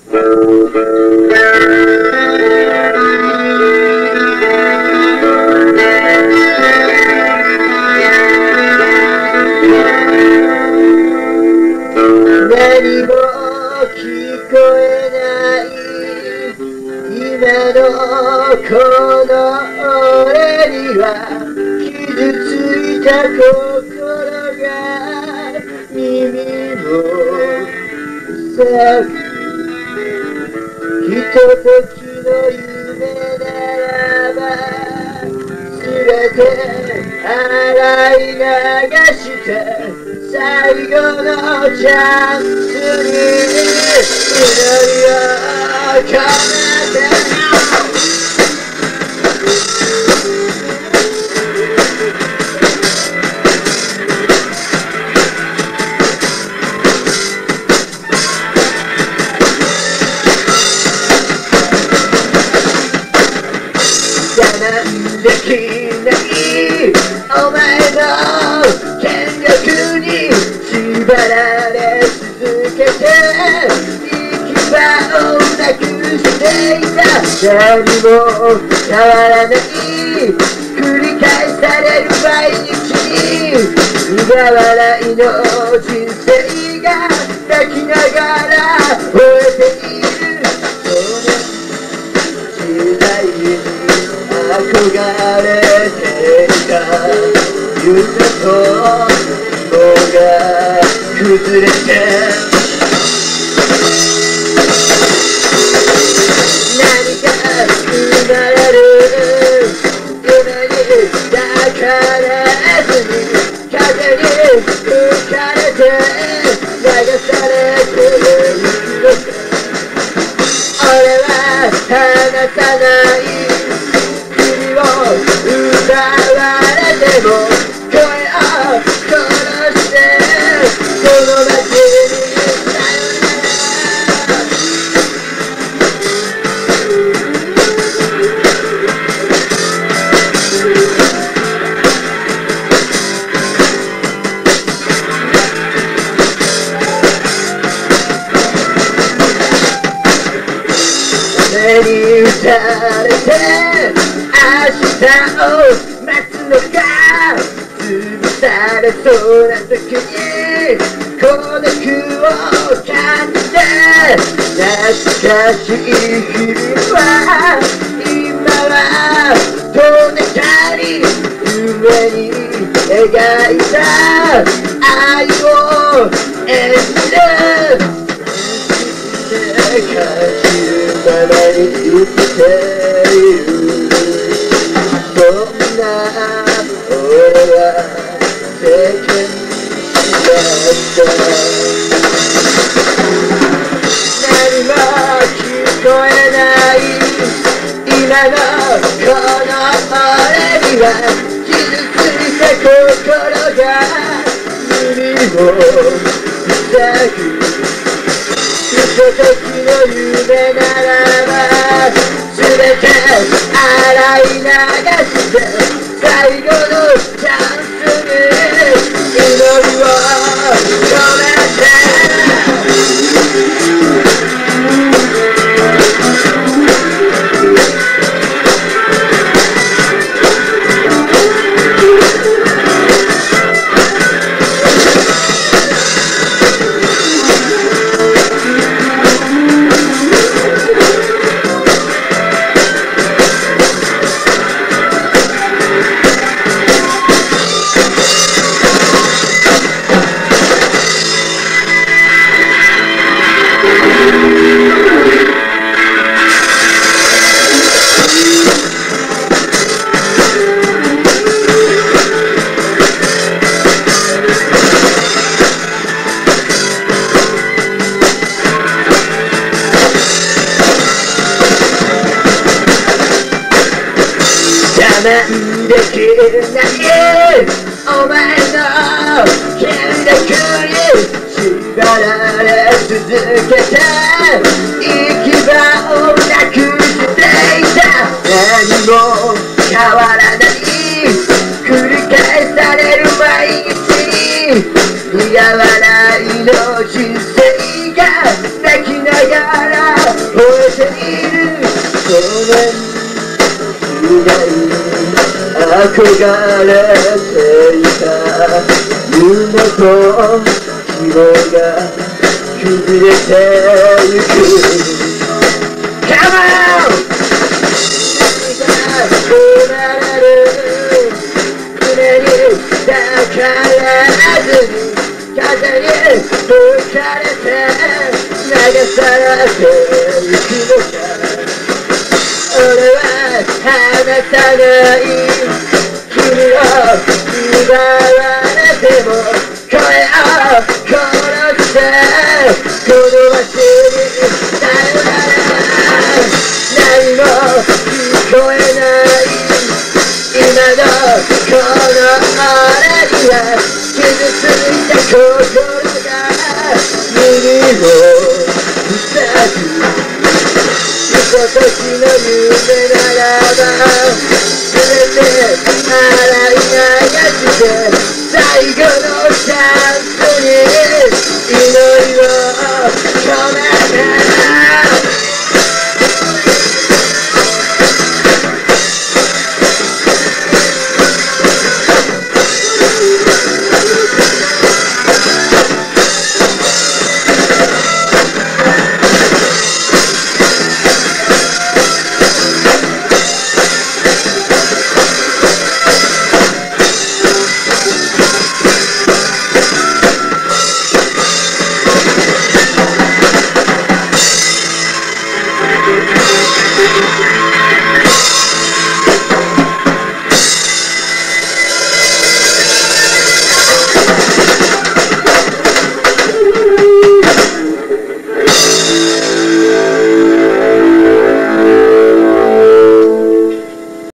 何も聞こえない今のこの俺には傷ついた心が耳も塞ぐひとときの夢ならば全て洗い流して最後のチャンスに祈りを込めて我慢できないお前の権力に縛られ続けて行き場をなくしていた何も変わらない繰り返される毎日に苦笑いの人生が泣きながら終えているその時代に憧れていた夢と希望が崩れて何か生まれる夢に抱かれずに風に吹かれて流されていくのか俺は離さない歌われても声を殺してこの街にさよなら目に打たれて明日を待つのか潰されそうな時に孤独を感じて懐かしい日々は今は遠寝かに夢に描いた愛を演じる感じるままに生きているそんな俺は世間だった何も聞こえない今のこの俺には傷ついた心が耳を塞ぐひとときの夢ならば全て洗い流して最後のチャンスに祈りを込め我慢できないお前の権力に縛られ続けて行き場をなくしていた何も変わらない繰り返される毎日に苦笑いの人生が泣きながら吠えている少年時代憧れていた夢と希望が崩れてゆく Come on! 生まれる胸に抱からずに風に吹かれて流されてゆくのか俺は離さない君を奪われても声を殺してこの街にさよなら何も聞こえない今のこの俺には